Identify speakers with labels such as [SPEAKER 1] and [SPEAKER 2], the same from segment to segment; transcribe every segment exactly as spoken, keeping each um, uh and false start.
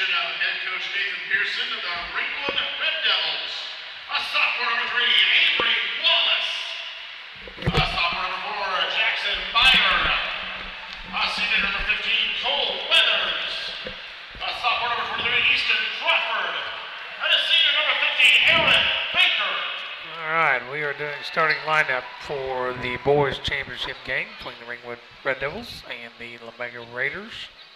[SPEAKER 1] direction of head coach Nathan Pearson of the Ringwood Red Devils. A sophomore number three, Avery Wallace. A sophomore number four, Jackson Meyer. A senior number fifteen, Cole Weathers. A sophomore number twenty-three, Easton Crawford. And a senior number fifteen, Aaron Baker.
[SPEAKER 2] All right, we are doing starting lineup for the boys championship game between the Ringwood Red Devils and the Lomega Raiders.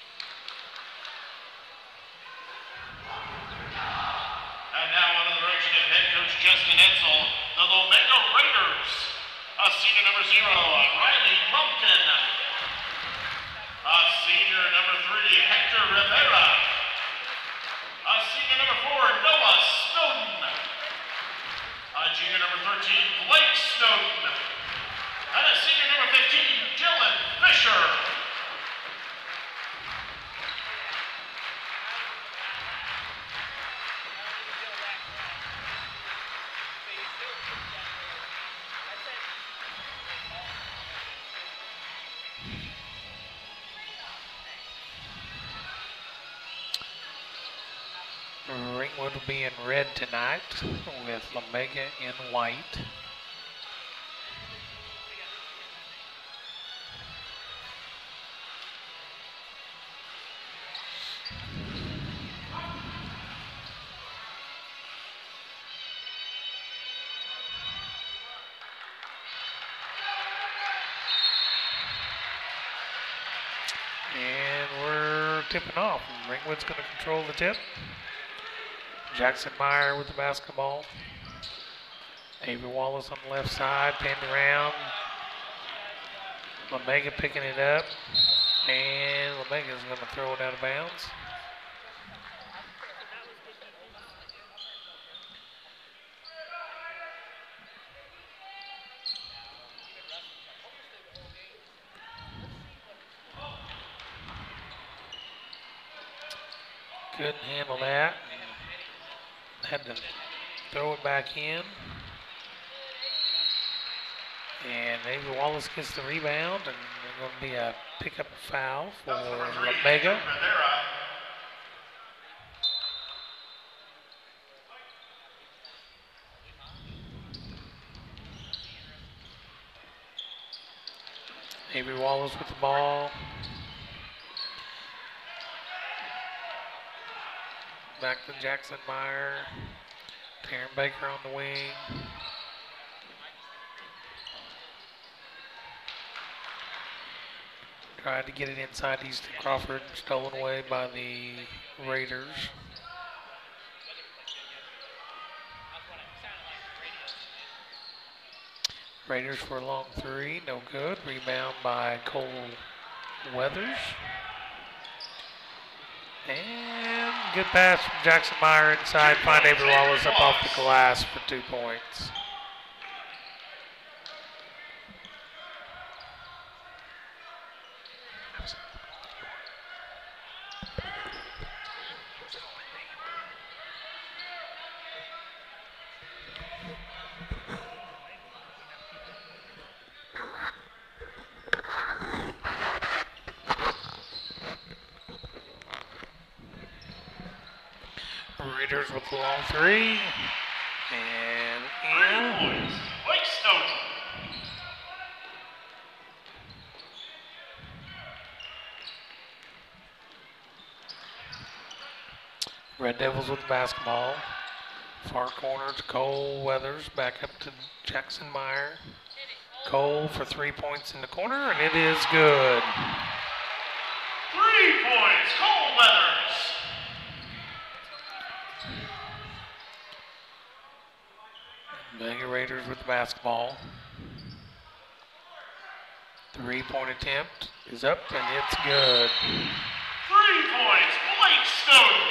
[SPEAKER 1] And now under the direction of head coach Justin Edsel, the Lomega Raiders. A senior number zero, Riley Lumpkin. A senior number three, Hector Rivera. A senior number four, Noah Snowden. A junior number thirteen, Blake Snowden. And a senior number fifteen, Dylan Fisher.
[SPEAKER 2] Ringwood will be in red tonight with Lomega in white. And we're tipping off. Ringwood's going to control the tip. Jackson Meyer with the basketball. Avery Wallace on the left side, pinned around. Lomega picking it up. And Lomega's going to throw it out of bounds. Couldn't handle that. Had to throw it back in. And Avery Wallace gets the rebound, and there's going to be a pickup foul for Lomega. Avery Wallace with the ball. Back to Jackson Meyer. Taryn Baker on the wing. Tried to get it inside Easton Crawford, stolen away by the Raiders. Raiders for a long three, no good. Rebound by Cole Weathers. And good pass from Jackson Meyer inside. Find Avery Wallace up off the glass for two points. Raiders with the long three. And in.
[SPEAKER 1] Blake Snowden.
[SPEAKER 2] Red Devils with the basketball. Far corner to Cole Weathers. Back up to Jackson Meyer. Cole for three points in the corner, and it is good.
[SPEAKER 1] Three points, Cole Weathers.
[SPEAKER 2] Lomega Raiders with the basketball. Three-point attempt is up, and it's good.
[SPEAKER 1] Three points, Blake Snowden.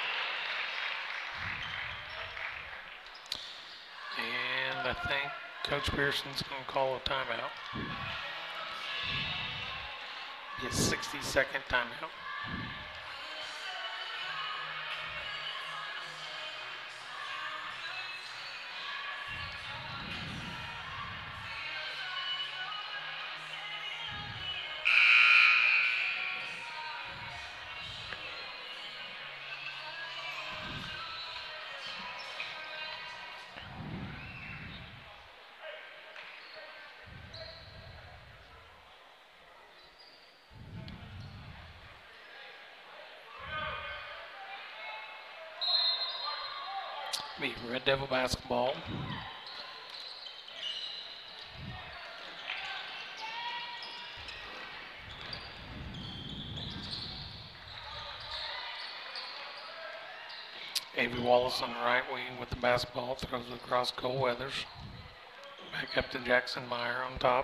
[SPEAKER 2] And I think Coach Pearson's going to call a timeout. His sixty-second timeout. Be Red Devil basketball. Avery Wallace on the right wing with the basketball, throws it across Cole Weathers. Back up to Jackson Meyer on top.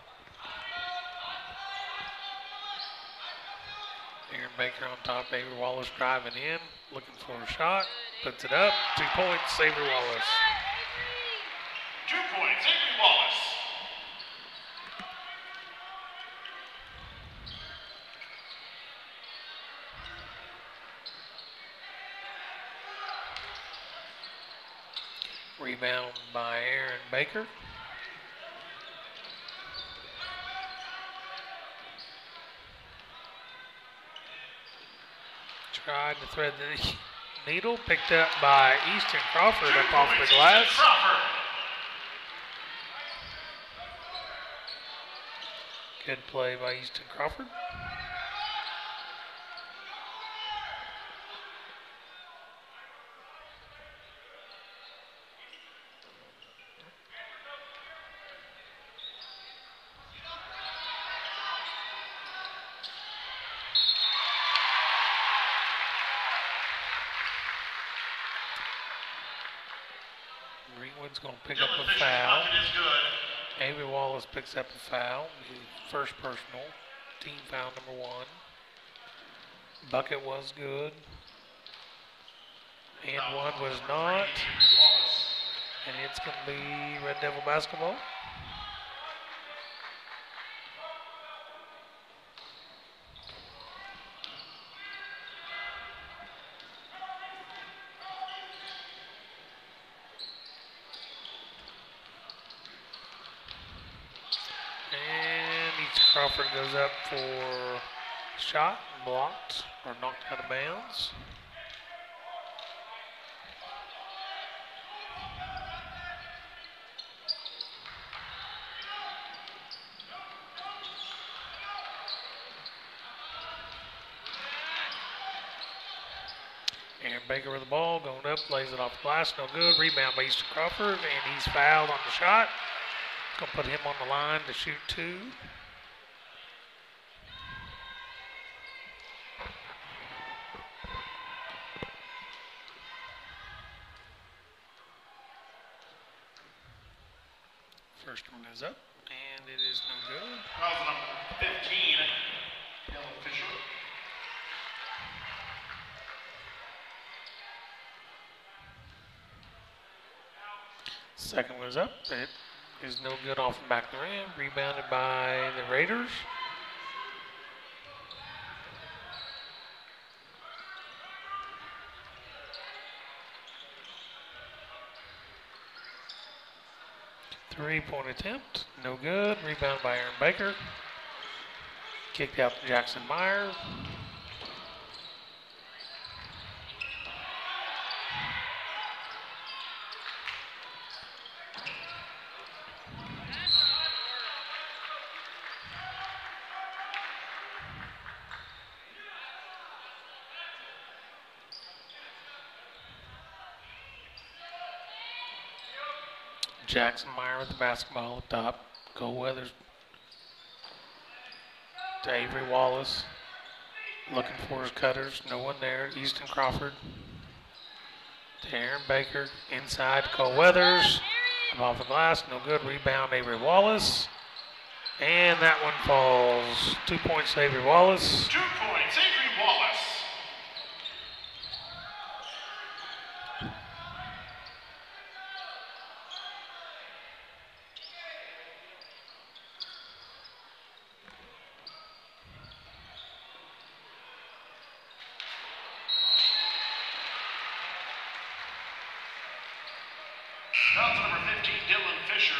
[SPEAKER 2] Aaron Baker on top, Avery Wallace driving in, looking for a shot, puts it up, two points, Avery Wallace.
[SPEAKER 1] Two points, Avery Wallace.
[SPEAKER 2] Rebound by Aaron Baker. Tried to thread the needle, picked up by Easton Crawford up off the glass. Good play by Easton Crawford. Ringwood's going to pick up a foul. Avery Wallace picks up a foul. His first personal. Team foul number one. Bucket was good. And one was not. And it's going to be Red Devil basketball. Crawford goes up for shot, blocked, or knocked out of bounds. Aaron Baker with the ball, going up, lays it off the glass, no good. Rebound by Easton Crawford, and he's fouled on the shot. It's going to put him on the line to shoot two. First one is up, and it is no good.
[SPEAKER 1] Foul number fifteen, Dylan Fisher.
[SPEAKER 2] Second one is up. It is no good off the back of the rim. Rebounded by the Raiders. Three-point attempt, no good. Rebound by Aaron Baker. Kicked out to Jackson Meyer. Jackson Meyer with the basketball up top. Cole Weathers to Avery Wallace. Looking for his cutters. No one there. Easton Crawford to Aaron Baker. Inside to Cole Weathers. Off the glass. No good. Rebound Avery Wallace. And that one falls. Two points to Avery Wallace.
[SPEAKER 1] Two points, Avery Wallace. Foul to number fifteen, Dylan Fisher.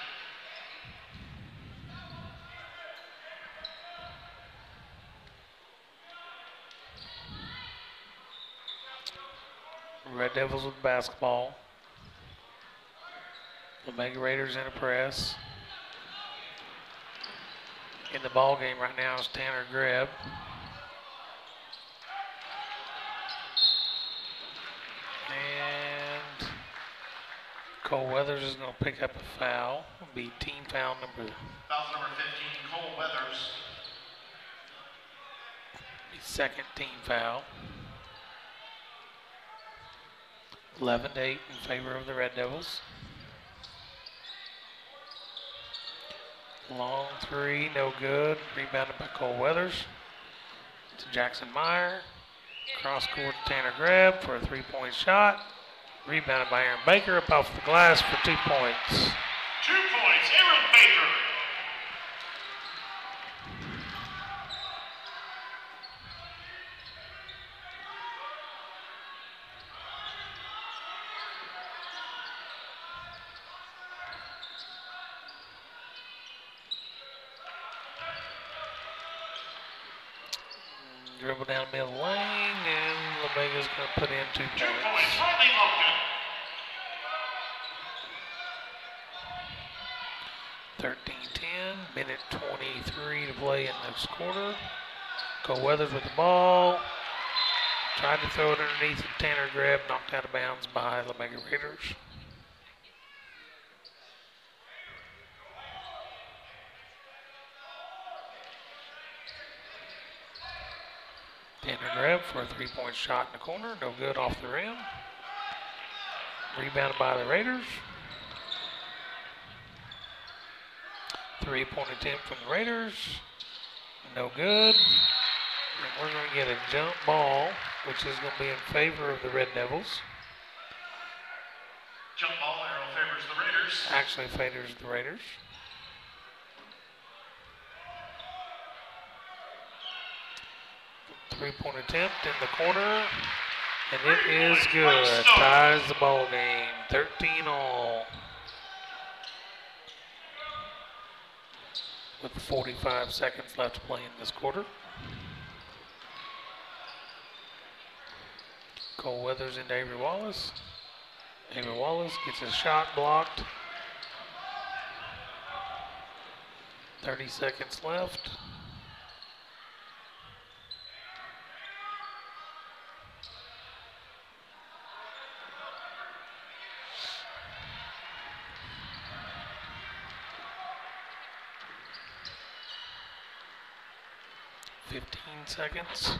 [SPEAKER 2] Red Devils with basketball. Lomega Raiders in a press. In the ball game right now is Tanner Greb. And Cole Weathers is going to pick up a foul. It'll be team foul number.
[SPEAKER 1] Foul number fifteen, Cole Weathers.
[SPEAKER 2] Second team foul. eleven to eight in favor of the Red Devils. Long three, no good. Rebounded by Cole Weathers. To Jackson Meyer. Cross court to Tanner Grebb for a three-point shot. Rebounded by Aaron Baker up off the glass for two points.
[SPEAKER 1] Two points, Aaron Baker.
[SPEAKER 2] Dribble down middle lane, and Lomega's going to put in two points.
[SPEAKER 1] Two points, Riley Lomega.
[SPEAKER 2] thirteen ten, minute twenty-three to play in this quarter. Cole Weathers with the ball. Tried to throw it underneath Tanner Grebb, knocked out of bounds by Lomega Raiders. Tanner Grebb for a three-point shot in the corner, no good off the rim. Rebounded by the Raiders. Three-point attempt from the Raiders, no good. And we're going to get a jump ball, which is going to be in favor of the Red Devils.
[SPEAKER 1] Jump ball arrow favors the Raiders.
[SPEAKER 2] Actually favors the Raiders. Three-point attempt in the corner, and it is good. Ties the ball game, thirteen all. With forty-five seconds left to play in this quarter. Cole Weathers into Avery Wallace. Avery Wallace gets his shot blocked. thirty seconds left. fifteen seconds.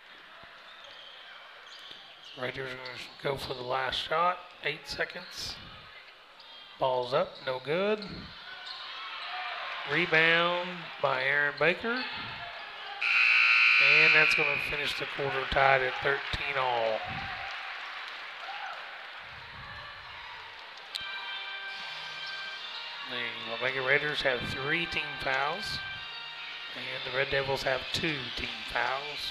[SPEAKER 2] Raiders are going to go for the last shot. Eight seconds. Ball's up, no good. Rebound by Aaron Baker. And that's going to finish the quarter tied at thirteen all. The Lomega Raiders have three team fouls. And the Red Devils have two team fouls.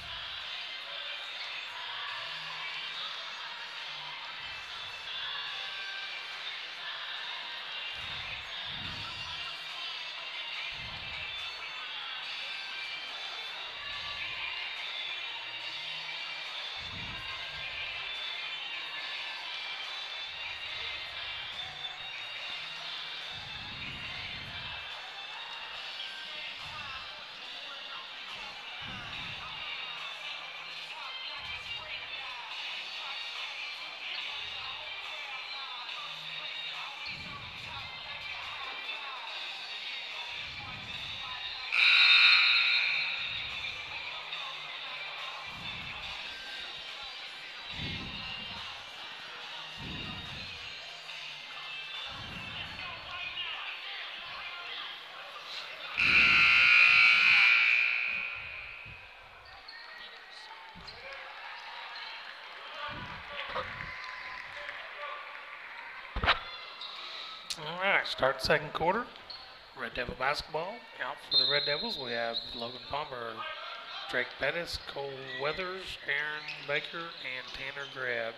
[SPEAKER 2] All right, start second quarter. Red Devil basketball. Out for the Red Devils, we have Logan Palmer, Drake Bettis, Cole Weathers, Aaron Baker, and Tanner Grebb.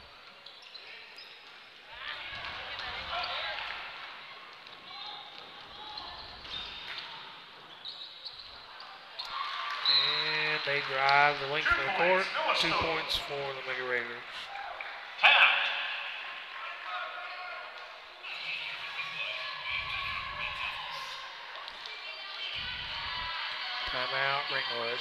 [SPEAKER 2] And they drive the length of the court. Two points for the Mega Raiders. Timeout, Ringwood.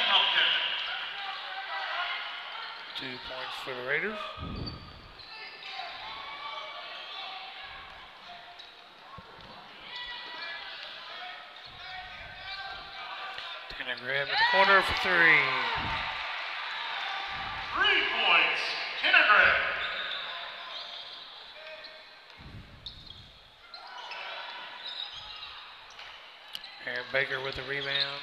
[SPEAKER 1] Lumpkin.
[SPEAKER 2] Two points for the Raiders. Tanner Graham in the corner for three.
[SPEAKER 1] Three points, Tanner Graham.
[SPEAKER 2] Aaron Baker with the rebound.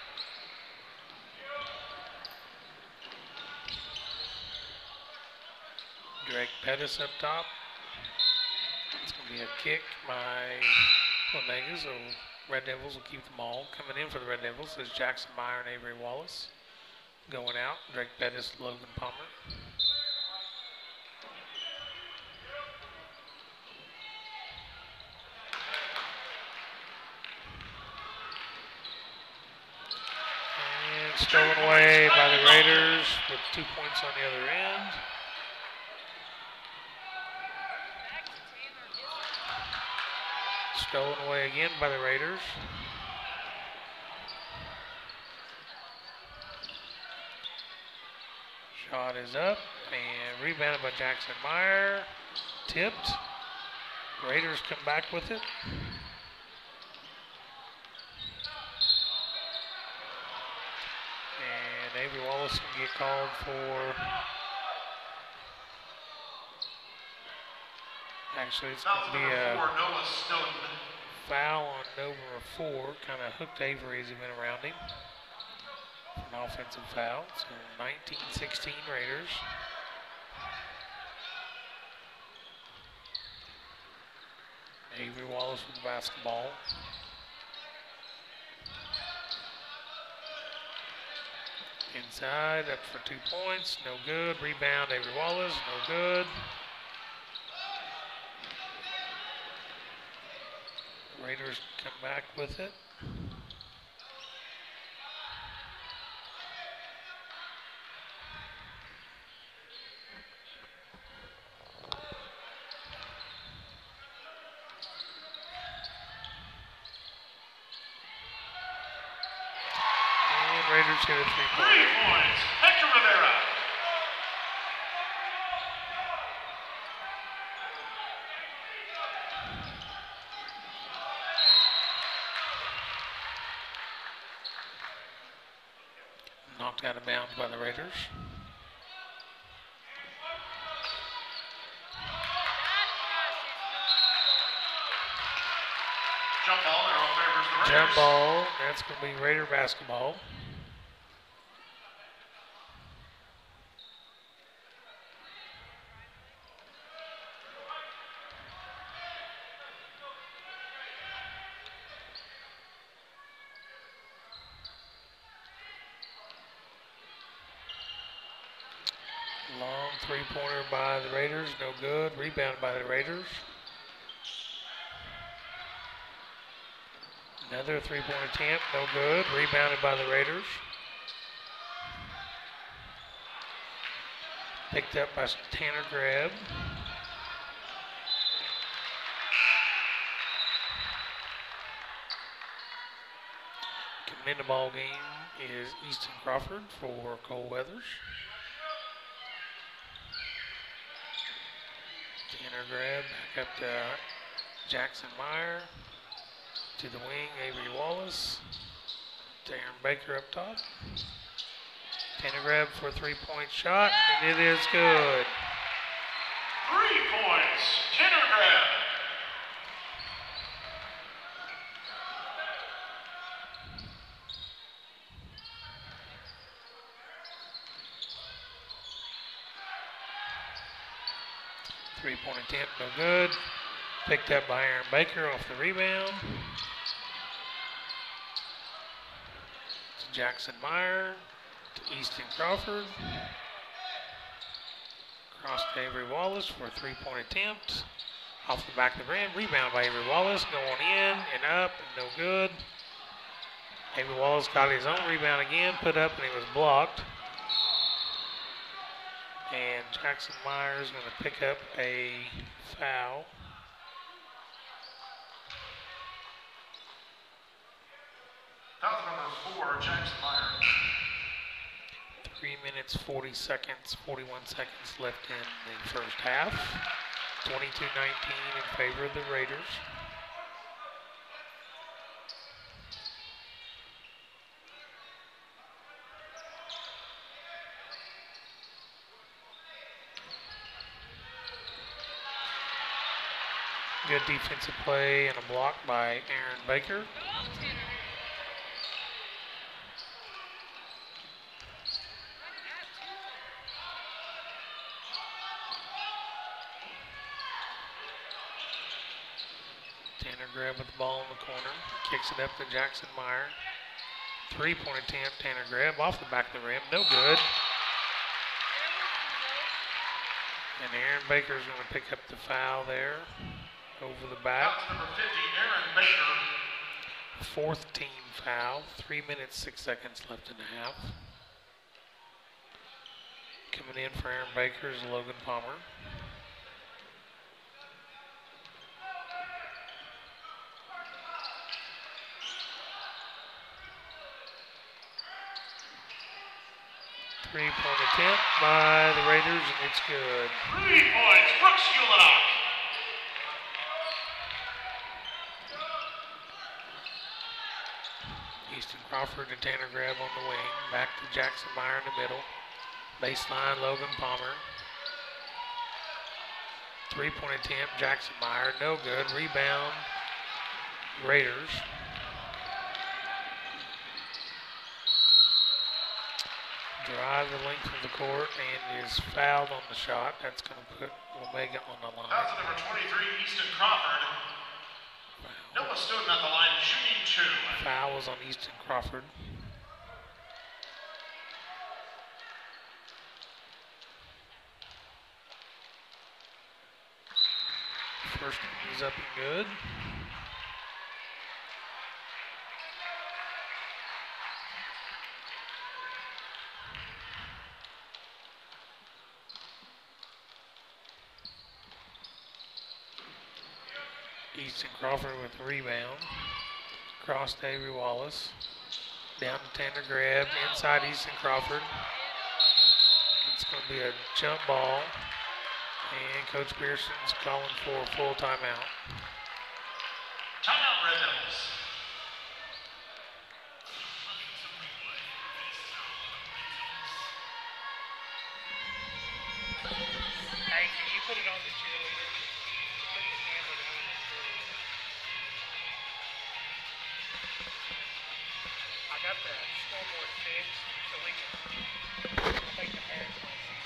[SPEAKER 2] Drake Pettis up top. It's going to be a kick by Lomega, so Red Devils will keep the ball. Coming in for the Red Devils is Jackson Meyer and Avery Wallace. Going out, Drake Pettis, Logan Palmer. And stolen away by the Raiders with two points on the other end. Stolen away again by the Raiders. Shot is up and rebounded by Jackson Meyer. Tipped. Raiders come back with it. And Avery Wallace can get called for. Actually, it's going to be a foul on number four. Kind of hooked Avery as he went around him. An offensive foul. So nineteen sixteen Raiders. Avery Wallace with the basketball. Inside, up for two points. No good. Rebound, Avery Wallace. No good. Raiders come back with it. And Raiders hit a three-point.
[SPEAKER 1] Three points, Hector Rivera.
[SPEAKER 2] Knocked out of bounds by the Raiders.
[SPEAKER 1] Jump ball, arrow favors the Raiders.
[SPEAKER 2] Jump ball, that's going to be Raider basketball. Long three-pointer by the Raiders, no good. Rebounded by the Raiders. Another three-point attempt, no good. Rebounded by the Raiders. Picked up by Tanner Greb. Coming in the ball game is Easton Crawford for Cole Weathers. Tanner Greb back up to Jackson Meyer. To the wing, Avery Wallace. Aaron Baker up top. Tanner Greb for a three-point shot, and it is good.
[SPEAKER 1] Three points, Tanner Greb.
[SPEAKER 2] Three-point attempt, no good. Picked up by Aaron Baker off the rebound. To Jackson Meyer. To Easton Crawford. Cross to Avery Wallace for a three-point attempt. Off the back of the rim. Rebound by Avery Wallace. Going in and up and no good. Avery Wallace got his own rebound again. Put up and it was blocked. And Jackson Meyer is going to pick up a foul.
[SPEAKER 1] Foul number four, Jackson Meyer.
[SPEAKER 2] Three minutes, forty seconds, forty-one seconds left in the first half. twenty-two nineteen in favor of the Raiders. Good defensive play and a block by Aaron Baker. Tanner Greb with the ball in the corner. Kicks it up to Jackson Meyer. Three-point attempt, Tanner Greb off the back of the rim. No good. And Aaron Baker's going to pick up the foul there. Over the back.
[SPEAKER 1] Number fifty, Aaron Baker.
[SPEAKER 2] Fourth team foul. Three minutes, six seconds left in the half. Coming in for Aaron Baker is Logan Palmer. Three-point attempt by the Raiders, and it's good.
[SPEAKER 1] Three points, Brooks Ulinock.
[SPEAKER 2] Easton Crawford and Tanner Greb on the wing. Back to Jackson Meyer in the middle. Baseline, Logan Palmer. Three-point attempt, Jackson Meyer. No good. Rebound, Raiders. Drive the length of the court and is fouled on the shot. That's going to put Lomega on the line.
[SPEAKER 1] That's number twenty-three, Easton Crawford. Noah Snowden at the line, shooting two.
[SPEAKER 2] Foul was on Easton Crawford. First one is up and good. Easton Crawford with the rebound. Across to Avery Wallace. Down to Tanner Greb. Inside Easton Crawford. It's going to be a jump ball. And Coach Pearson's calling for a full timeout.
[SPEAKER 1] Timeout, Red Devils.
[SPEAKER 2] Hey, can you put it on the cheerleader? I got the scoreboard fixed so we can take the parents might see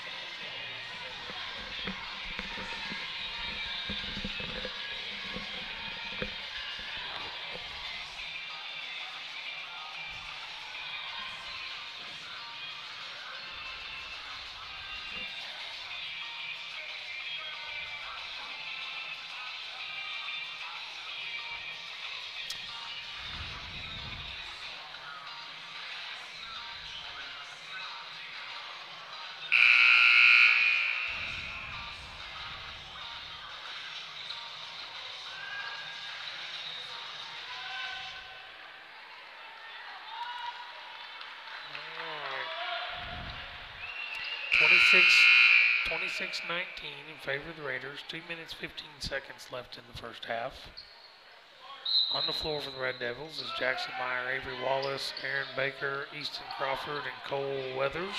[SPEAKER 2] twenty-six nineteen in favor of the Raiders. Two minutes, fifteen seconds left in the first half. On the floor for the Red Devils is Jackson Meyer, Avery Wallace, Aaron Baker, Easton Crawford, and Cole Weathers.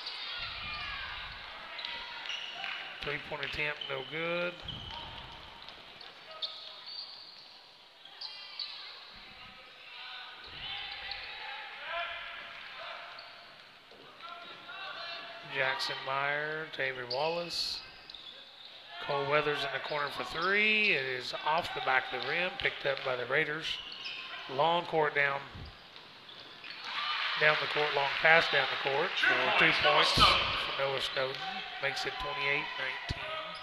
[SPEAKER 2] Three-point attempt, no good. Jackson Meyer to Avery Wallace. Cole Weathers in the corner for three. It is off the back of the rim, picked up by the Raiders. Long court down, down the court, long pass down the court for two points for Noah Snowden. Makes it twenty-eight nineteen.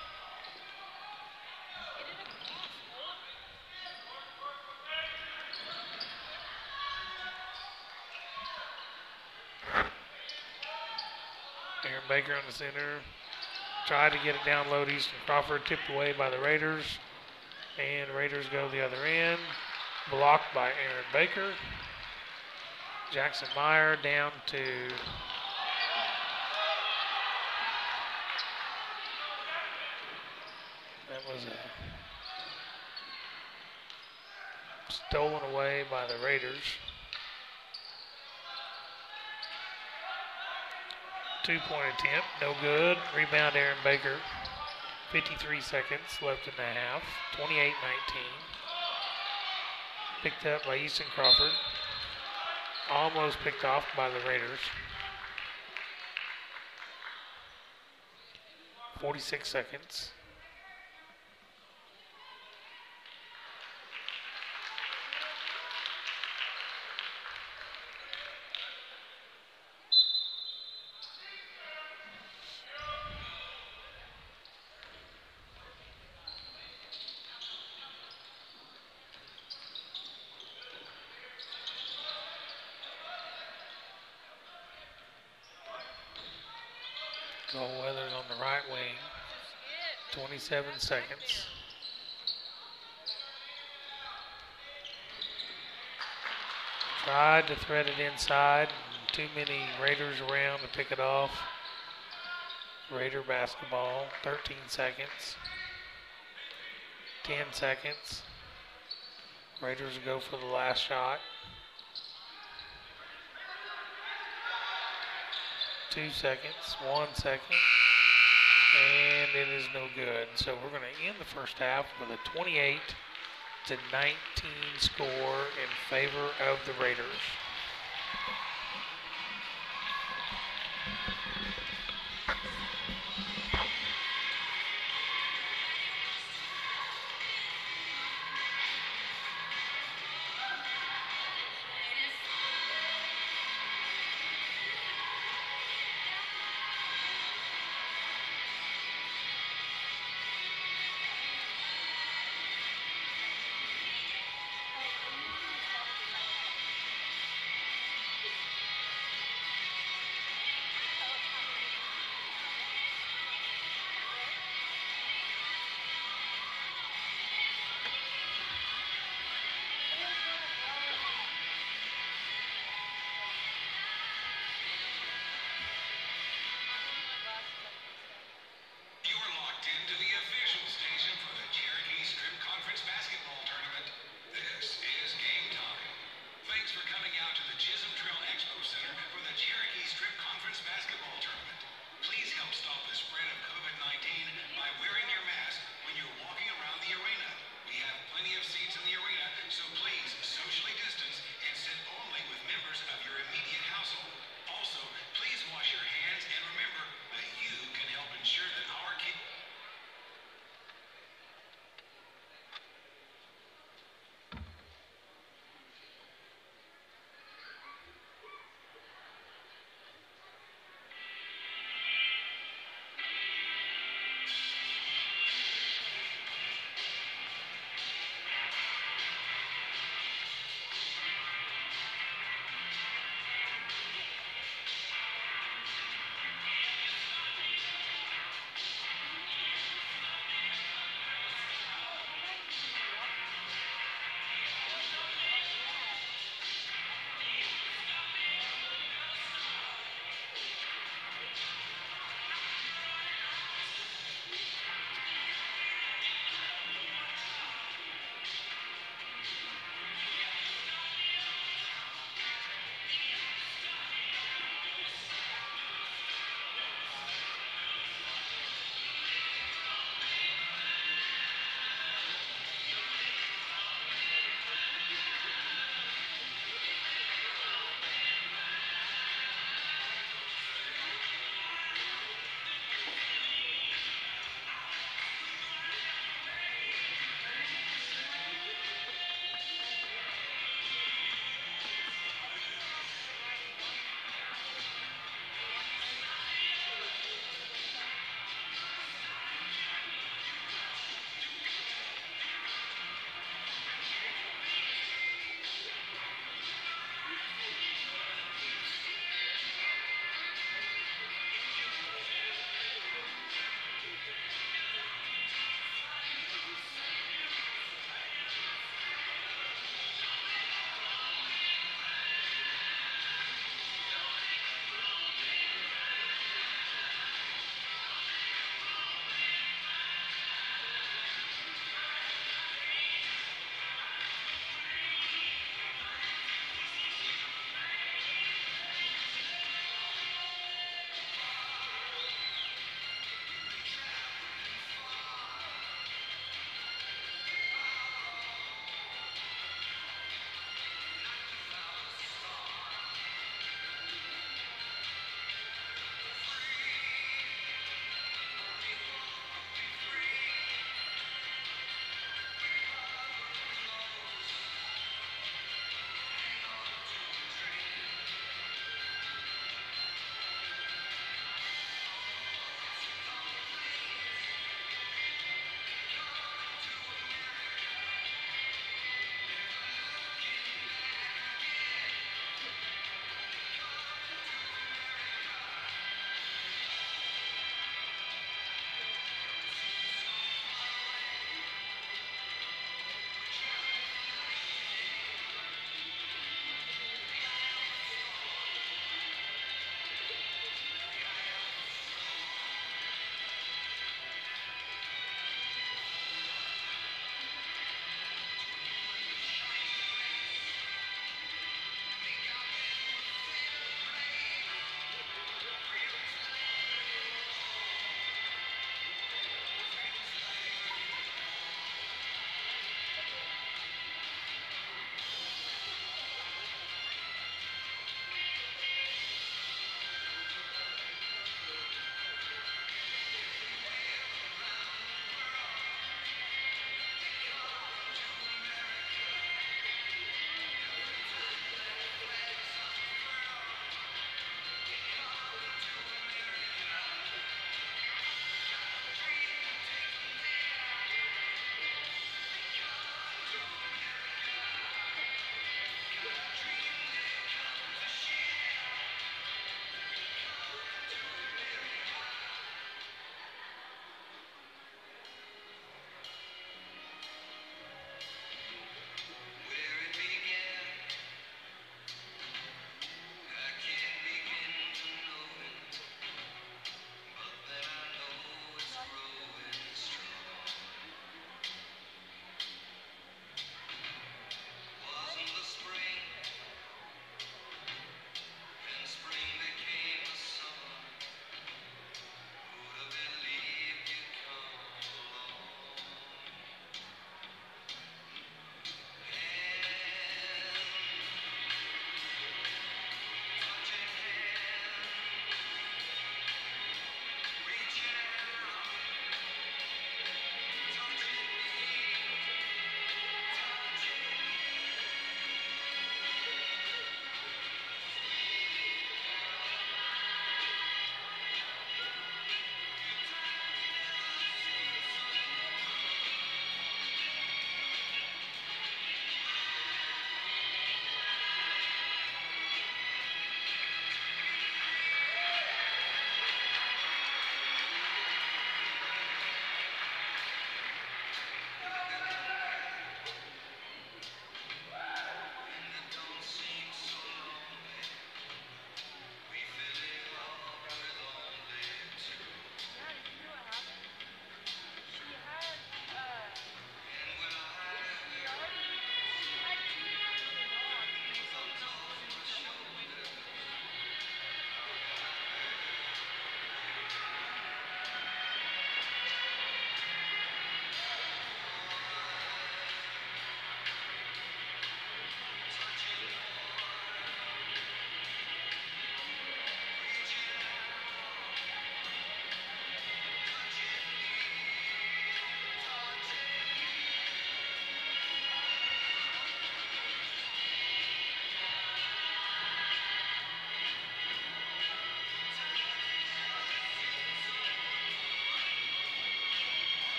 [SPEAKER 2] Aaron Baker on the center. Tried to get it down low to Easton Crawford. Tipped away by the Raiders. And the Raiders go the other end. Blocked by Aaron Baker. Jackson Meyer down to was uh, stolen away by the Raiders. Two-point attempt, no good. Rebound, Aaron Baker. fifty-three seconds left in the half. twenty-eight nineteen. Picked up by Easton Crawford. Almost picked off by the Raiders. forty-six seconds. Goldweather's on the right wing. twenty-seven seconds. Tried to thread it inside. Too many Raiders around to pick it off. Raider basketball. thirteen seconds. ten seconds. Raiders go for the last shot. Two seconds, one second, and it is no good. So we're going to end the first half with a twenty-eight to nineteen score in favor of the Raiders.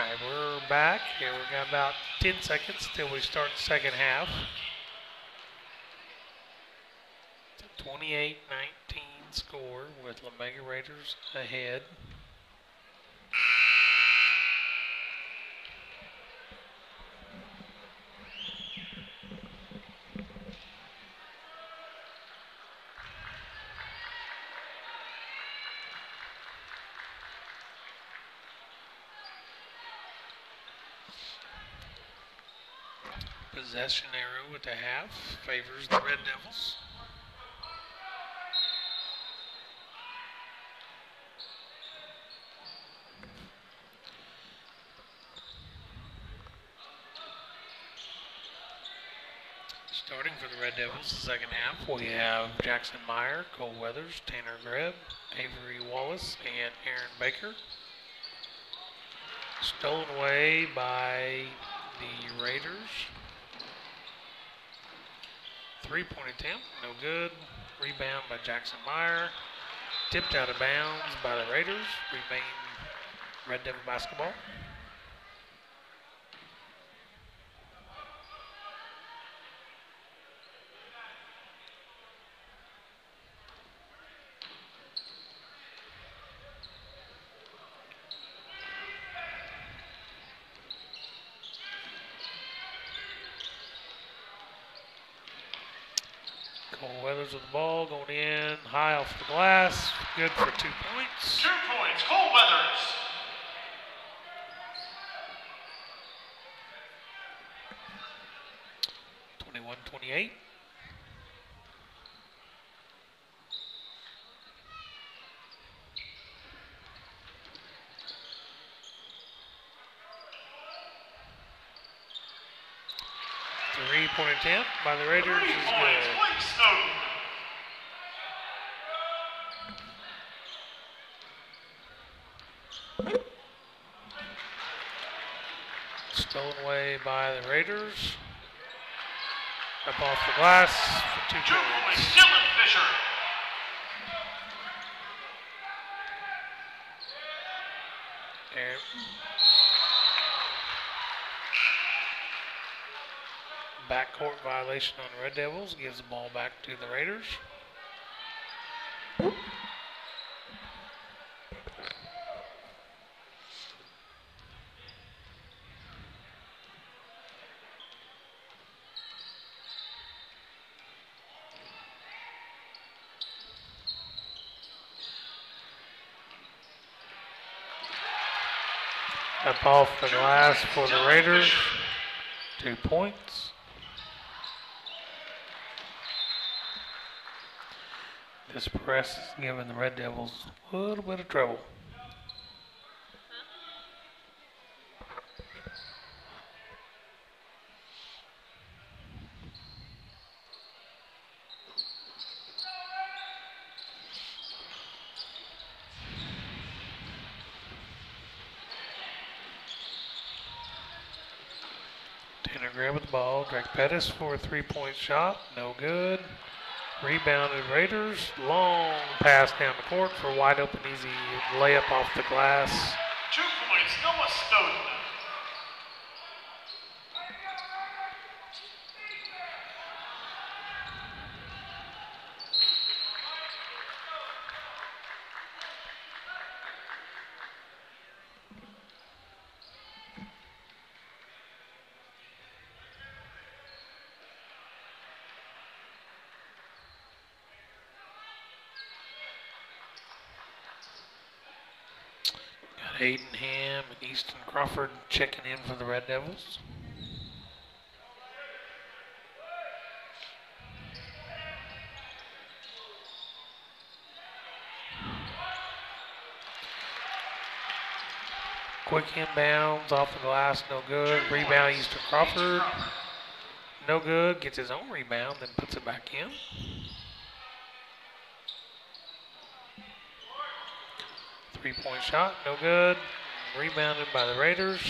[SPEAKER 2] right, we're back. Here we got about ten seconds till we start the second half. twenty-eight nineteen score with Lomega Raiders ahead. Possession arrow at the half favors the Red Devils. Starting for the Red Devils, the second half, we have Jackson Meyer, Cole Weathers, Tanner Grebb, Avery Wallace, and Aaron Baker. Stolen away by the Raiders. Three-point attempt, no good. Rebound by Jackson Meyer. Tipped out of bounds by the Raiders. Remain Red Devil basketball. Cole Weathers with the ball, going in, high off the glass, good for two points.
[SPEAKER 1] Two points, Cole Weathers.
[SPEAKER 2] twenty-one twenty-eight. Three-point attempt by the Raiders
[SPEAKER 1] Three
[SPEAKER 2] is
[SPEAKER 1] points,
[SPEAKER 2] good.
[SPEAKER 1] Blake Snowden.
[SPEAKER 2] Stolen away by the Raiders. Up off the glass for two
[SPEAKER 1] Two points,
[SPEAKER 2] points.
[SPEAKER 1] Dylan Fisher.
[SPEAKER 2] Aaron. Backcourt violation on the Red Devils, gives the ball back to the Raiders. Up off the glass for the Raiders, two points. This press is giving the Red Devils a little bit of trouble. Tanner Graham with the ball. Greg Pettis for a three-point shot. No good. Rebounded Raiders. Long pass down the court for a wide open, easy layup off the glass.
[SPEAKER 1] Two points, Noah Snowden.
[SPEAKER 2] Hayden Ham and Easton Crawford checking in for the Red Devils. Quick inbounds off the glass, no good. Rebound Easton Crawford, no good. Gets his own rebound, then puts it back in. Three-point shot, no good. Rebounded by the Raiders.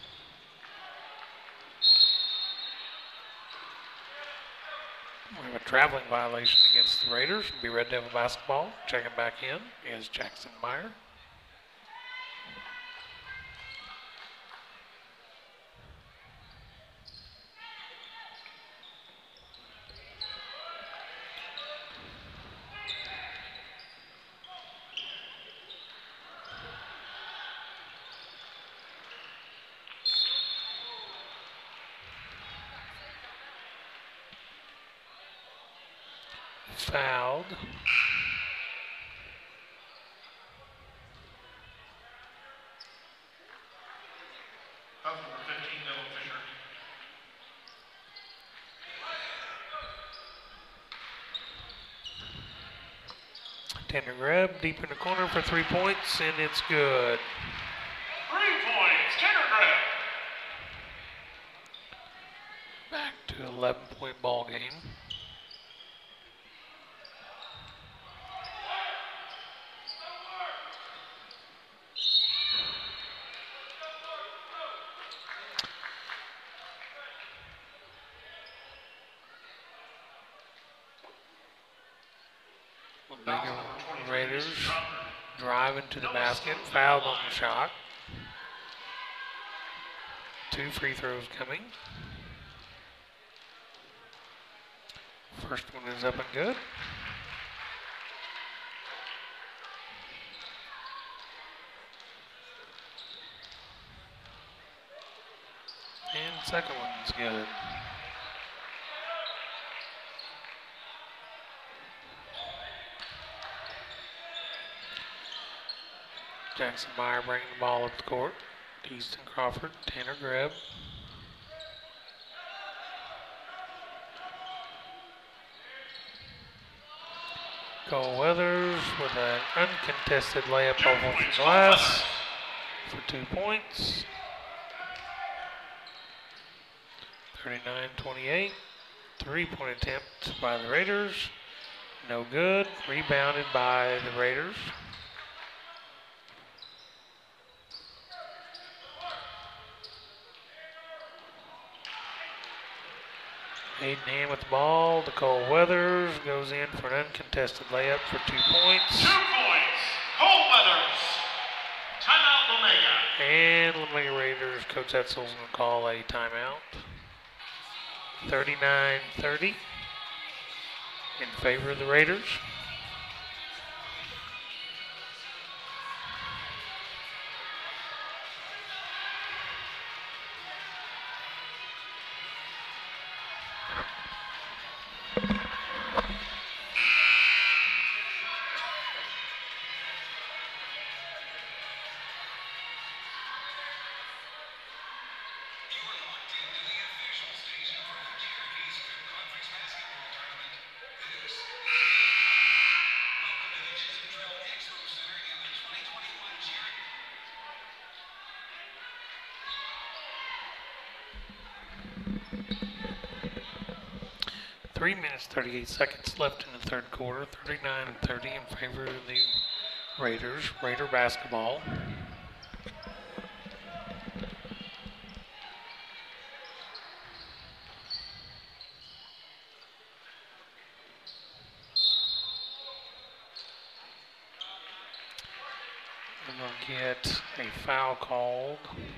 [SPEAKER 2] We have a traveling violation against the Raiders. It'll be Red Devil basketball. Checking back in is Jackson Meyer. Fouled.
[SPEAKER 1] Foul number fifteen, Dylan Fisher.
[SPEAKER 2] Tender grab deep in the corner for three points, and it's good.
[SPEAKER 1] Three points, tender grab.
[SPEAKER 2] Back to eleven point ball game. Raiders driving to the basket, fouled on the shot. Two free throws coming. First one is up and good. And second one's good. Jackson Meyer bringing the ball up the court. Easton Crawford, Tanner Greb. Cole Weathers with an uncontested layup over the glass for two points. thirty-nine twenty-eight. Three-point attempt by the Raiders. No good. Rebounded by the Raiders. Aidenham with the ball. Nicole Weathers goes in for an uncontested layup for two points.
[SPEAKER 1] Two points. Cole Weathers. Timeout, Lomega.
[SPEAKER 2] And Lomega Raiders, Coach Etzel's going to call a timeout. thirty-nine thirty in favor of the Raiders. Three minutes, thirty-eight seconds left in the third quarter. thirty-nine thirty in favor of the Raiders. Raider basketball. We're going to get a foul called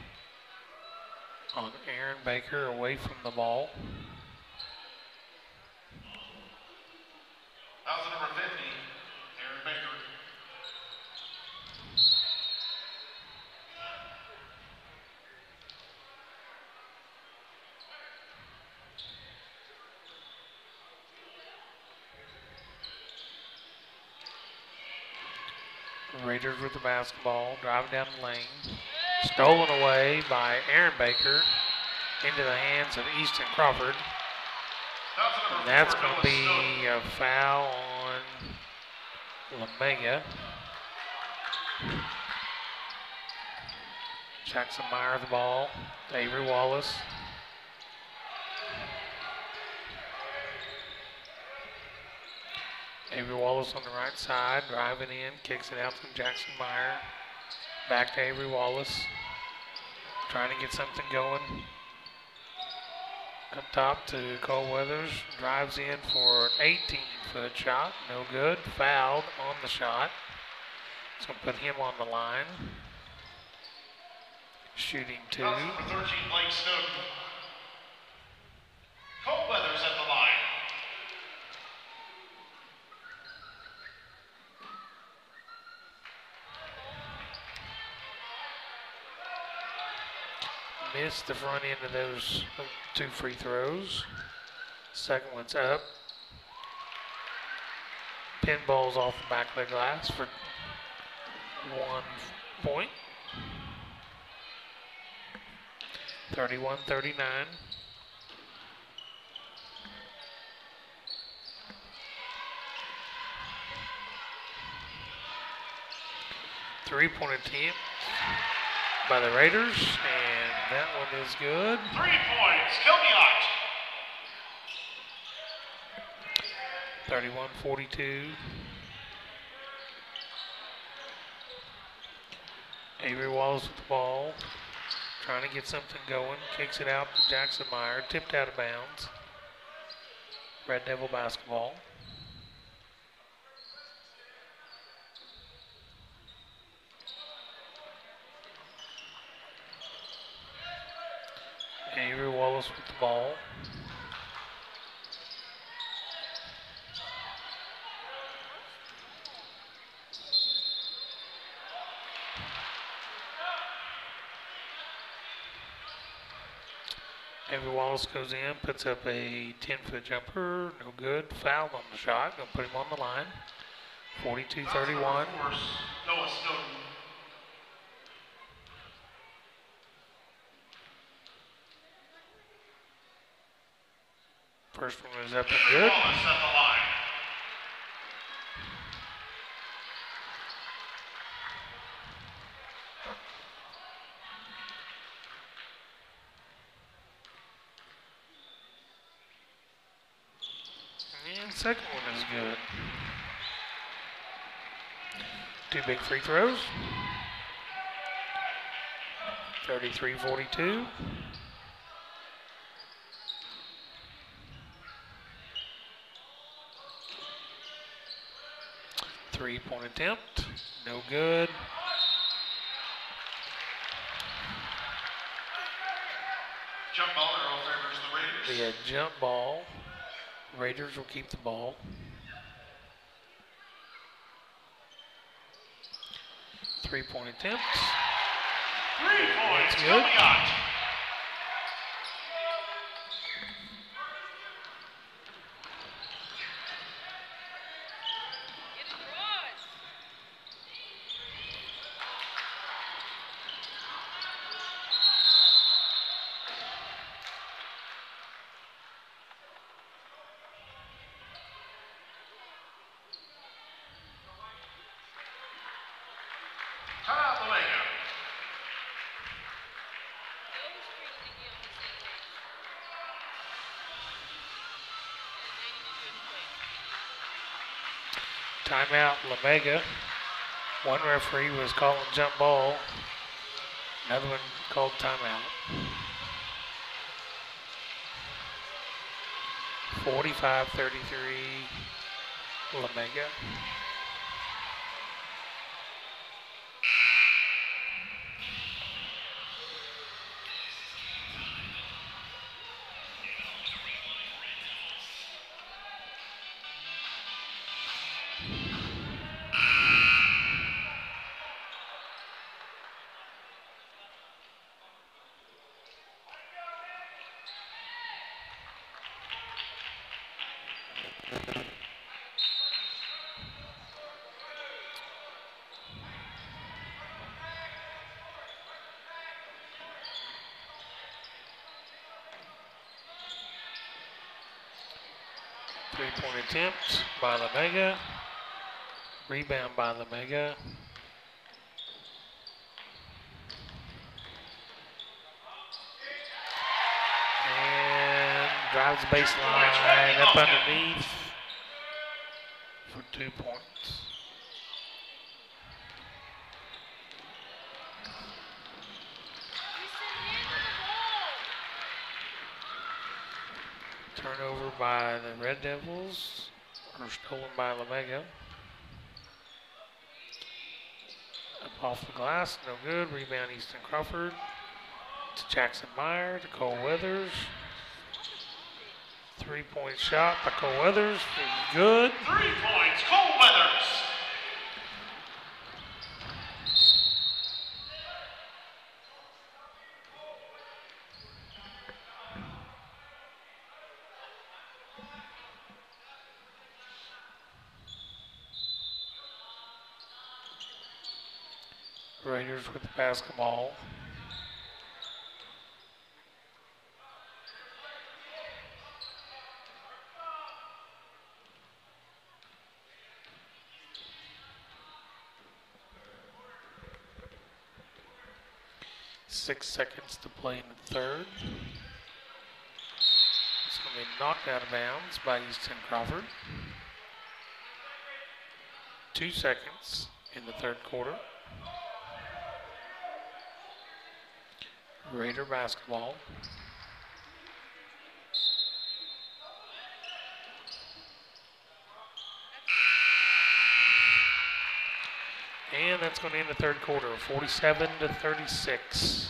[SPEAKER 2] on Aaron Baker away from the ball.
[SPEAKER 1] Foul number fifty, Aaron Baker.
[SPEAKER 2] Raiders with the basketball, driving down the lane. Stolen away by Aaron Baker into the hands of Easton Crawford. And that's going to be a foul on Lomega. Jackson Meyer the ball. Avery Wallace. Avery Wallace on the right side, driving in, kicks it out from Jackson Meyer. Back to Avery Wallace. Trying to get something going. Up top to Cole Weathers. Drives in for an eighteen-foot shot. No good. Fouled on the shot. It's going to put him on the line. Shooting two.
[SPEAKER 1] Number thirteen, Blake Snowden. Cole Weathers at the line.
[SPEAKER 2] Missed the front end of those two free throws. Second one's up. Pinballs off the back of the glass for one point. thirty-one thirty-nine. Three-point attempt by the Raiders, and that one is good.
[SPEAKER 1] Three points, Kilmiot.
[SPEAKER 2] thirty-one forty-two. Avery Wallace with the ball, trying to get something going. Kicks it out to Jackson Meyer, tipped out of bounds. Red Devil basketball. Avery Wallace with the ball. Avery Wallace goes in, puts up a ten-foot jumper, no good. Fouled on the shot, gonna put him on the line. forty-two thirty-one.
[SPEAKER 1] Noah Snowden.
[SPEAKER 2] First one is up and good.
[SPEAKER 1] Wallace at the line.
[SPEAKER 2] And second one is good. Two big free throws. thirty-three forty-two. Three-point attempt, no good.
[SPEAKER 1] Jump ball, Earl favors the Raiders.
[SPEAKER 2] We had jump ball. Raiders will keep the ball. Three-point attempt.
[SPEAKER 1] Three points,
[SPEAKER 2] That's good.
[SPEAKER 1] Kilmiot. Timeout, Lomega.
[SPEAKER 2] Timeout, Lomega. One referee was calling jump ball. Another one called timeout. forty-five thirty-three, Lomega. Three-point attempt by Lomega. Rebound by Lomega. And drives the baseline up underneath for two points. Turnover by the Red Devils, or stolen by Lomega. Up off the glass, no good. Rebound Easton Crawford to Jackson Meyer to Cole Weathers. Three-point shot by Cole Weathers, good.
[SPEAKER 1] Three points, Cole Weathers.
[SPEAKER 2] Raiders with the basketball. Six seconds to play in the third. It's going to be knocked out of bounds by Easton Crawford. Two seconds in the third quarter. Raider basketball. And that's going to end the third quarter, forty-seven to thirty-six.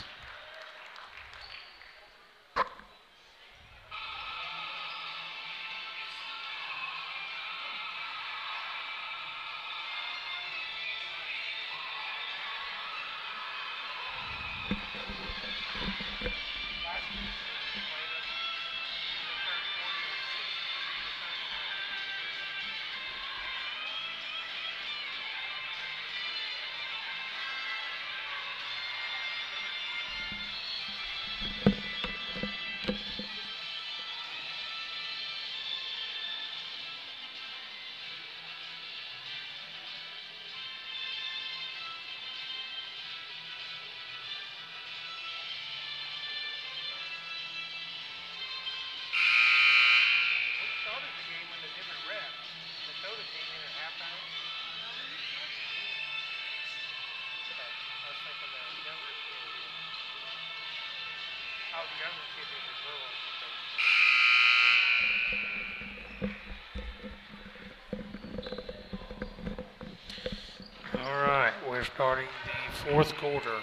[SPEAKER 2] All right, we're starting the fourth quarter.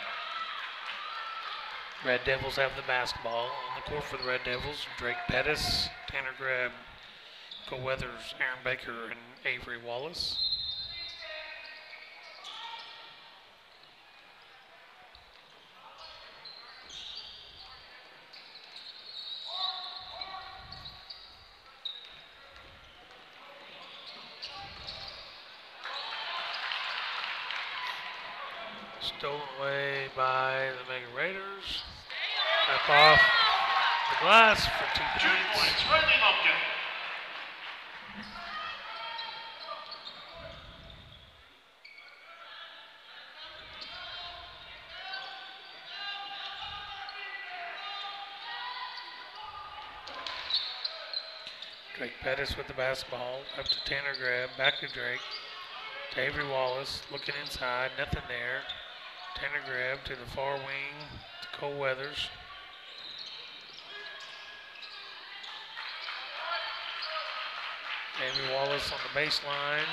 [SPEAKER 2] Red Devils have the basketball on the court for the Red Devils. Drake Pettis, Tanner Grebb, Cole Weathers, Aaron Baker, and Avery Wallace. Stolen away by the Mega Raiders. Up off the glass for two
[SPEAKER 1] Two
[SPEAKER 2] points.
[SPEAKER 1] points, Riley Lumpkin.
[SPEAKER 2] Drake Pettis with the basketball. Up to Tanner Grebb. Back to Drake. To Avery Wallace. Looking inside. Nothing there. Tanner Grebb to the far wing to Cole Weathers. Avery Wallace on the baseline.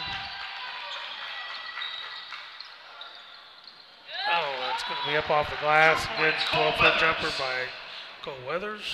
[SPEAKER 2] Oh, that's going to be up off the glass. Good twelve-foot jumper by Cole Weathers.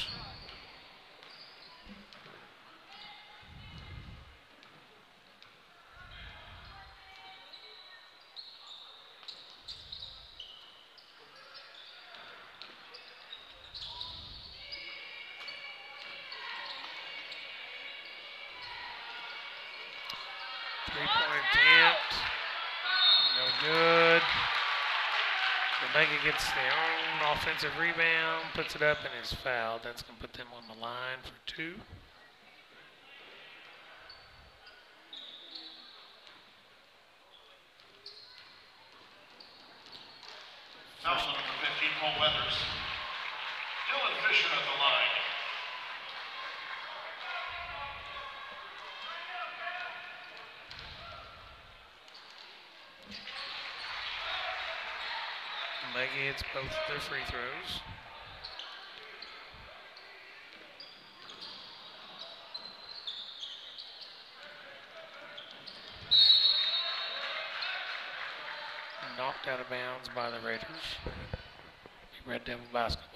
[SPEAKER 2] Three-point attempt. No good. Lomega gets their own offensive rebound, puts it up, and is fouled. That's going to put them on the line for two.
[SPEAKER 1] Foul number fifteen, Cole Weathers. Dylan Fisher at the line.
[SPEAKER 2] Lomega hits both their free throws. knocked out of bounds by the Raiders. Red Devil basketball.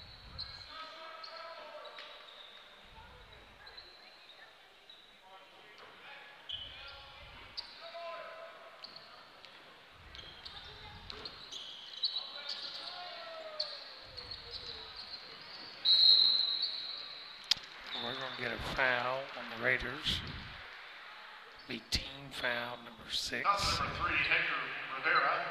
[SPEAKER 2] We're going to get a foul on the Raiders. Be team foul number six.
[SPEAKER 1] That's number three, Hector Rivera.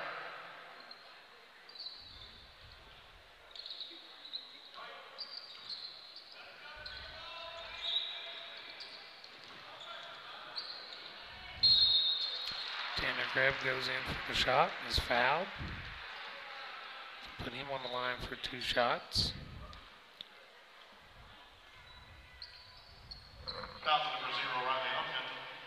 [SPEAKER 2] Tanner Greb goes in for the shot and is fouled. Put him on the line for two shots.
[SPEAKER 1] Foul to number zero, Riley Lumpkin.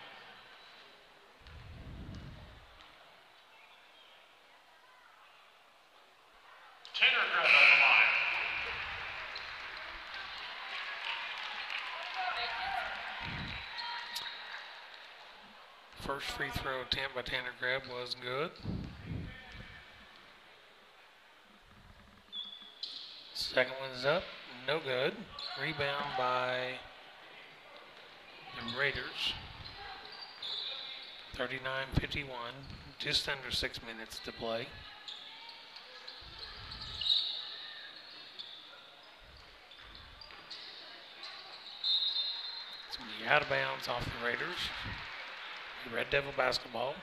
[SPEAKER 1] Tanner Greb on the line.
[SPEAKER 2] First free throw attempt by Tanner Greb was good. Second one's up, no good. Rebound by the Raiders. thirty-nine fifty-one, just under six minutes to play. It's going to be out of bounds off the Raiders. Red Devil basketball.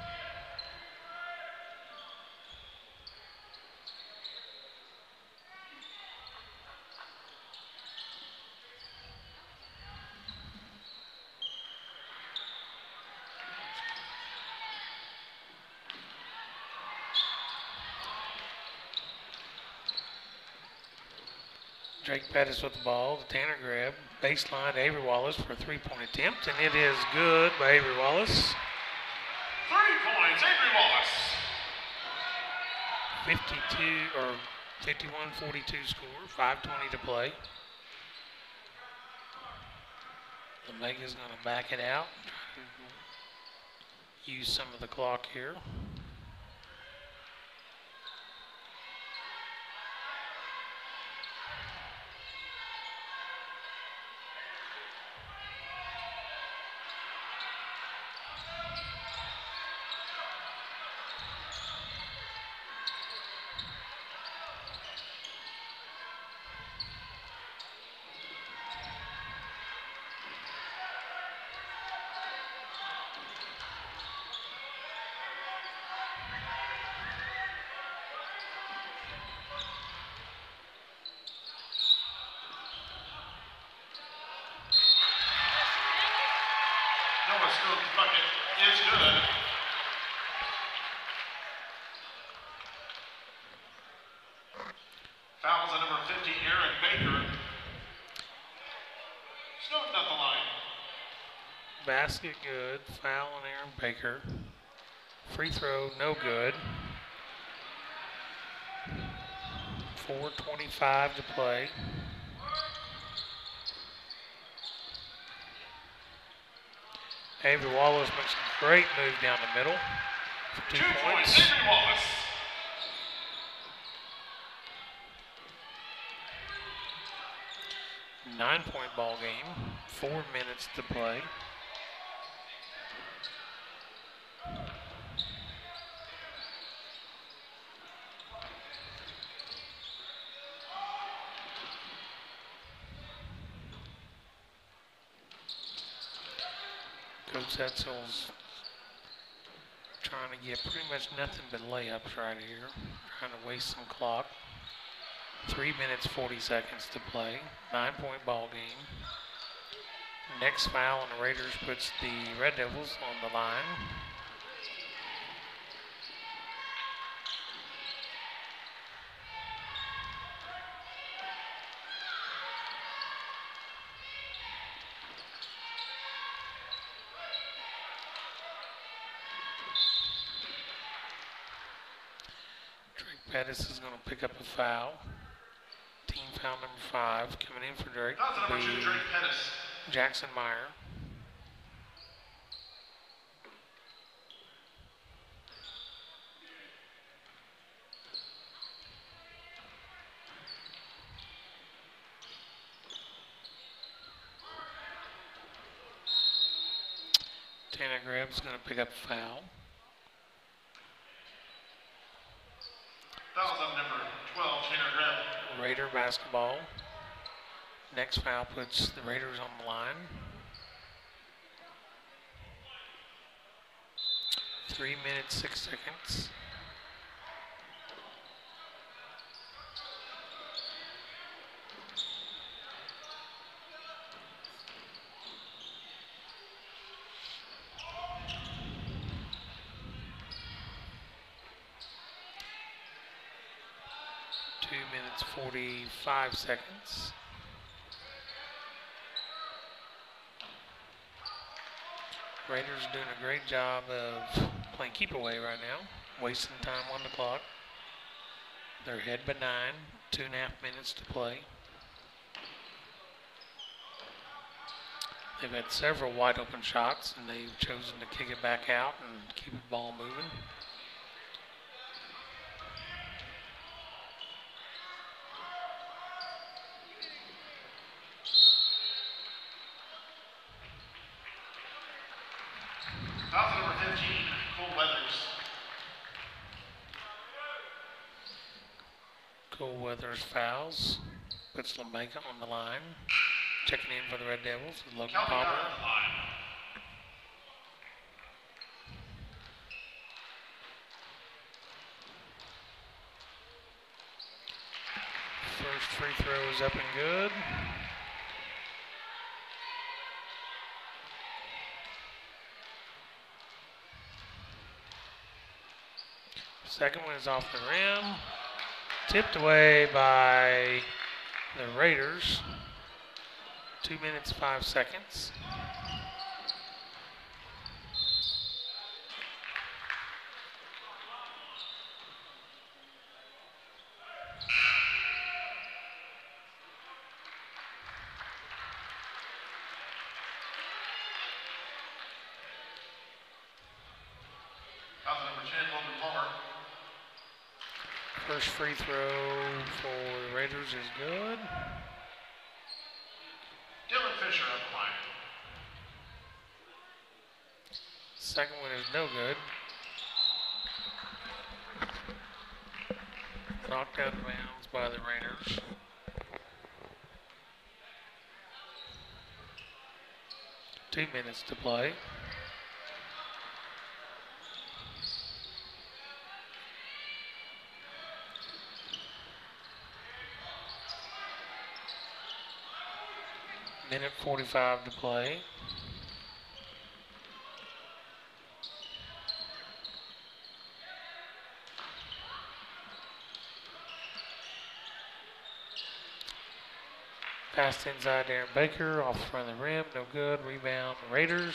[SPEAKER 2] Drake Pettis with the ball. The Tanner Greb. Baseline to Avery Wallace for a three-point attempt, and it is good by Avery Wallace.
[SPEAKER 1] Three points, Avery Wallace.
[SPEAKER 2] fifty-two or fifty-one forty-two score, five twenty to play. Lomega's going to back it out. Use some of the clock here.
[SPEAKER 1] Noah Stokes' bucket is good. Fouls on number fifty, Aaron Baker. Snowden at the line.
[SPEAKER 2] Basket good. Foul on Aaron Baker. Free throw no good. four twenty-five to play. Avery Wallace makes a great move down the middle for two,
[SPEAKER 1] two
[SPEAKER 2] points.
[SPEAKER 1] points, Avery Wallace.
[SPEAKER 2] Nine-point ball game. Four minutes to play. Coach Etzel's trying to get pretty much nothing but layups right here. Trying to waste some clock. Three minutes, forty seconds to play. Nine-point ball game. Next foul on the Raiders puts the Red Devils on the line. Pettis is going to pick up a foul. Team foul number five coming in for Drake.
[SPEAKER 1] That's number two, Drake Pettis.
[SPEAKER 2] Jackson Meyer. Tanner Graham's going to pick up a foul.
[SPEAKER 1] Foul's on number twelve, Tanner Graham.
[SPEAKER 2] Raider basketball. Next foul puts the Raiders on the line. Three minutes, six seconds. Two minutes, forty-five seconds. Raiders are doing a great job of playing keep away right now, wasting time on the clock. They're ahead by nine, two and a half minutes to play. They've had several wide open shots, and they've chosen to kick it back out and keep the ball moving.
[SPEAKER 1] Foul number fifteen, Cole Weathers.
[SPEAKER 2] Cole Weathers fouls. Puts Lomega on the line. Checking in for the Red Devils is Logan
[SPEAKER 1] Kelvin
[SPEAKER 2] Palmer.
[SPEAKER 1] on the line.
[SPEAKER 2] First free throw is up and good. Second one is off the rim. Tipped away by the Raiders. Two minutes, five seconds.
[SPEAKER 1] Foul number ten, Logan Palmer.
[SPEAKER 2] First free throw for the Raiders is good.
[SPEAKER 1] Dylan Fisher on the line.
[SPEAKER 2] Second one is no good. Knocked out of bounds by the Raiders. Two minutes to play. Minute forty-five to play. Passed inside Aaron Baker, off front of the rim, no good. Rebound, Raiders.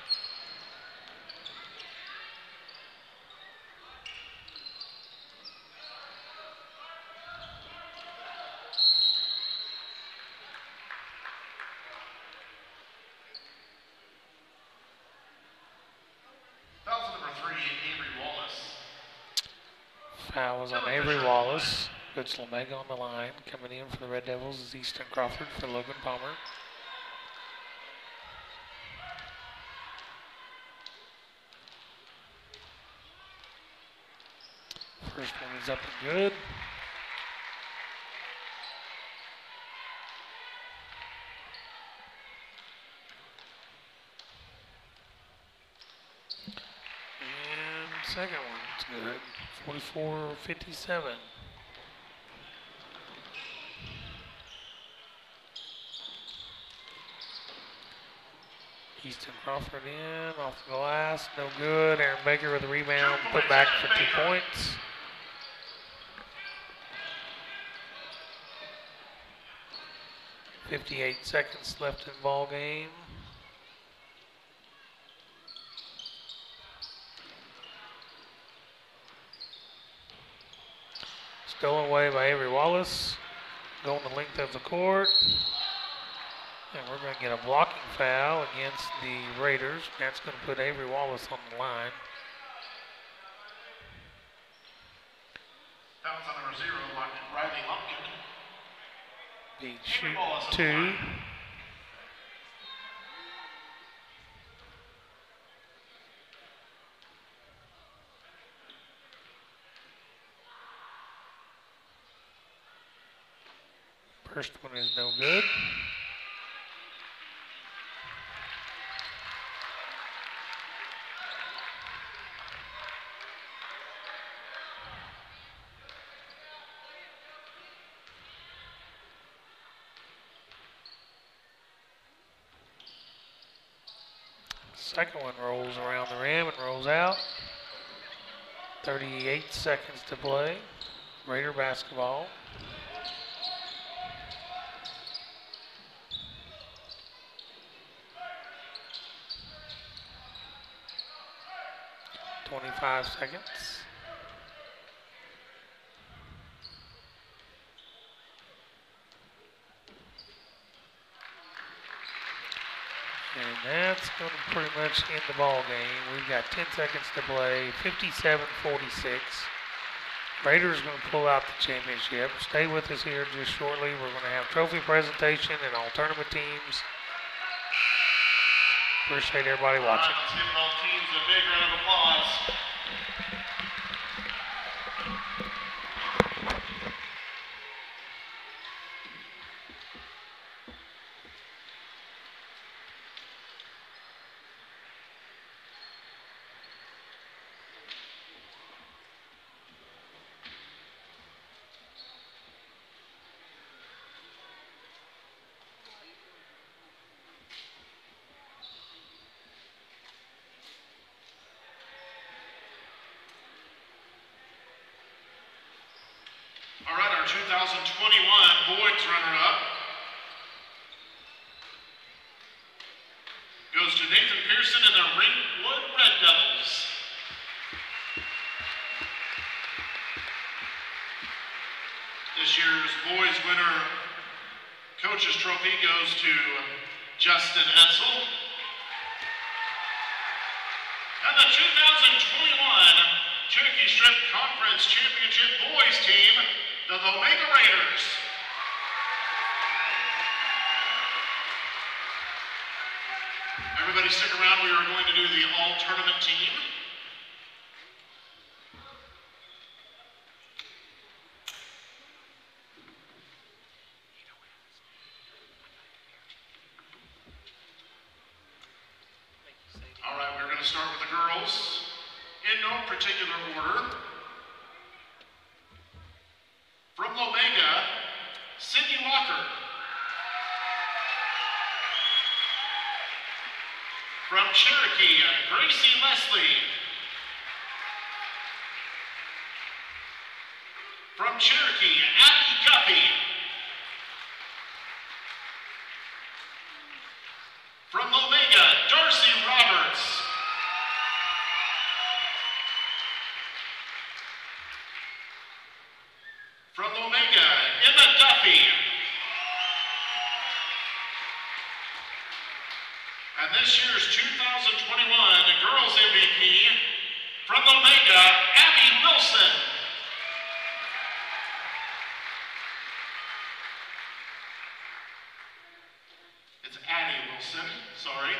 [SPEAKER 2] Foul was on Avery Wallace. Puts Lomega on the line. Coming in for the Red Devils is Easton Crawford for Logan Palmer. First one is up and good. And second one's good. forty-four fifty-seven. Easton Crawford in, off the glass, no good. Aaron Baker with a rebound, put back for two points. fifty-eight seconds left in ball game. Stolen away by Avery Wallace. Going the length of the court. And we're going to get a blocking foul against the Raiders. That's going to put Avery Wallace on the line.
[SPEAKER 1] Foul on number zero, Riley Lumpkin.
[SPEAKER 2] Beat shoot two. First one is no good. Second one rolls around the rim and rolls out. thirty-eight seconds to play. Raider basketball. twenty-five seconds. And that's going to pretty much end the ball game. We've got ten seconds to play, fifty-seven forty-six. Raiders going to pull out the championship. Stay with us here just shortly. We're going to have trophy presentation and all tournament teams. Appreciate everybody watching.
[SPEAKER 1] All right, let's give both teams a big round of applause. All right, our two thousand twenty-one boys runner-up goes to Nathan Pearson and the Ringwood Red Devils. This year's boys winner coach's trophy goes to Justin Edsel. And the two thousand twenty-one Cherokee Strip Conference Championship boys team, the Lomega Raiders. Everybody stick around, we are going to do the all-tournament team. All right, we're going to start with the girls in no particular order. From Lomega, Sydney Walker. From Cherokee, Gracie Leslie. From Cherokee, Abby Guffey. From Lomega, Darcy Roberts. From Lomega, Emma Duffy. And this year's two thousand twenty-one Girls M V P, from Lomega, Abby Wilson. It's Addie Wilson, sorry.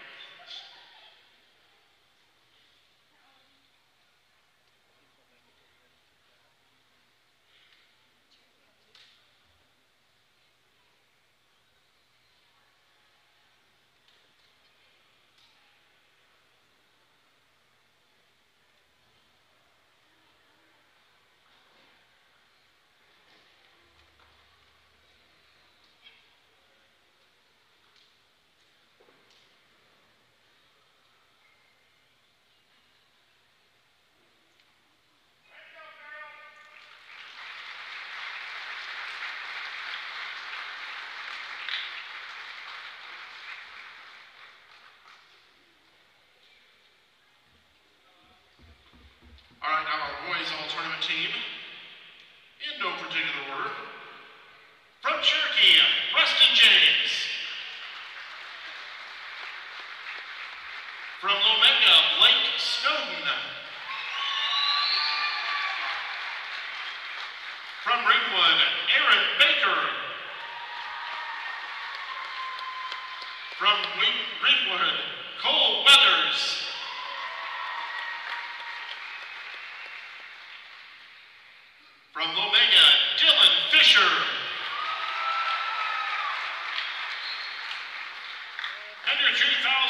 [SPEAKER 1] All right, now our boys all-tournament team, in no particular order. From Cherokee, Rustin James. From Lomega, Blake Snowden. From Ringwood, Aaron Baker. From Ringwood, Cole Weathers. From Lomega, Dylan Fisher. two thousand